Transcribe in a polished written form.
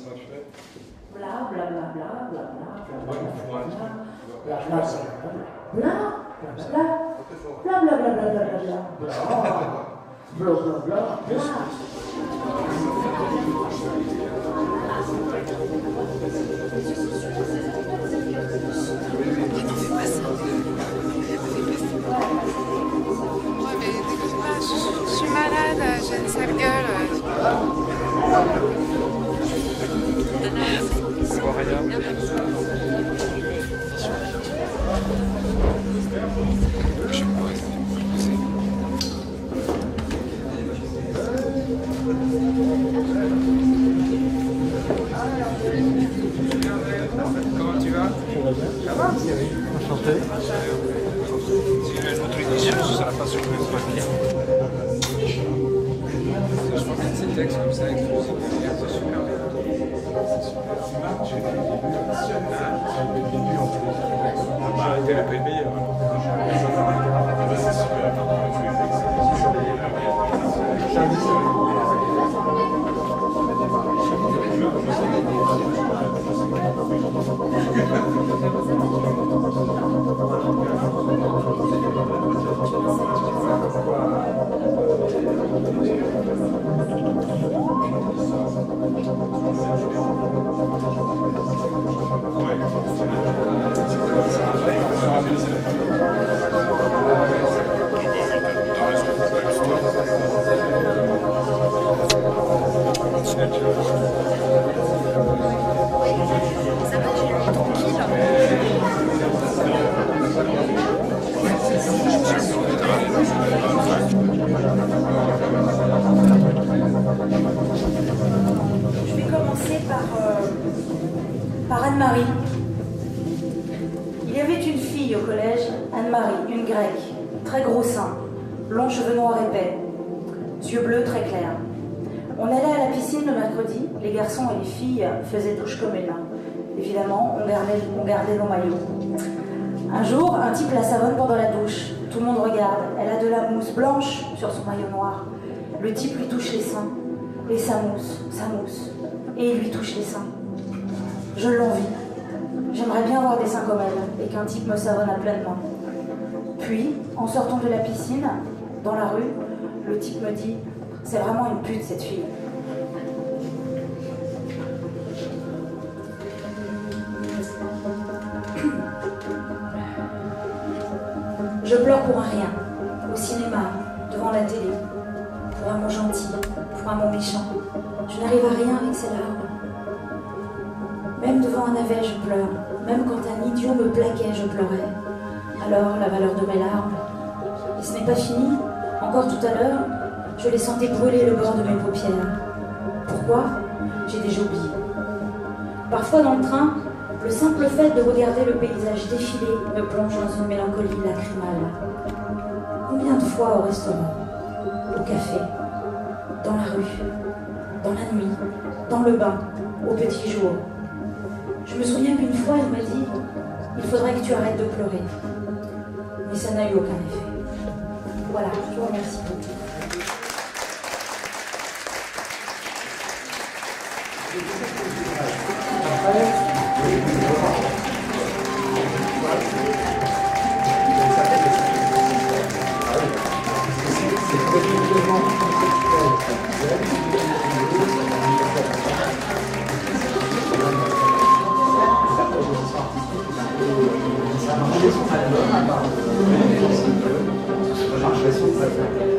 Bla bla bla bla bla bla bla bla bla bla Je suis malade, j'ai une sale gueule. Comment tu vas? Ça va? Enchanté. Si j'ai une autre édition, ce sera pas sur le papier. Je crois que ces textes comme ça, avec le c'est super bien. J'ai fait le début en fait. J'ai arrêté le pays meilleur. Je vais commencer par Anne-Marie. Il y avait une fille au collège, Anne-Marie, une grecque, très gros seins, longs cheveux noirs épais, yeux bleus très clairs. On allait à la piscine le mercredi, les garçons et les filles faisaient douche commune. Évidemment, on gardait nos maillots. Un jour, un type la savonne pendant la douche. Tout le monde regarde, elle a de la mousse blanche sur son maillot noir. Le type lui touche les seins, et ça mousse, et il lui touche les seins. Je l'envie. J'aimerais bien avoir des seins comme elle, et qu'un type me savonne à pleines mains. Puis, en sortant de la piscine, dans la rue, le type me dit « C'est vraiment une pute, cette fille. » Je pleure pour un rien, au cinéma, devant la télé, pour un mot gentil, pour un mot méchant. Je n'arrive à rien avec ces larmes. Même devant un navet, je pleure. Même quand un idiot me plaquait, je pleurais. Alors, la valeur de mes larmes. Et ce n'est pas fini. Encore tout à l'heure, je les sentais brûler le bord de mes paupières. Pourquoi? J'ai déjà oublié. Parfois dans le train, le simple fait de regarder le paysage défiler me plonge dans une mélancolie lacrymale. Combien de fois au restaurant, au café, dans la rue, dans la nuit, dans le bain, au petit jour. Je me souviens qu'une fois, elle m'a dit « Il faudrait que tu arrêtes de pleurer ». Mais ça n'a eu aucun effet. Voilà, je vous remercie beaucoup. Ça marche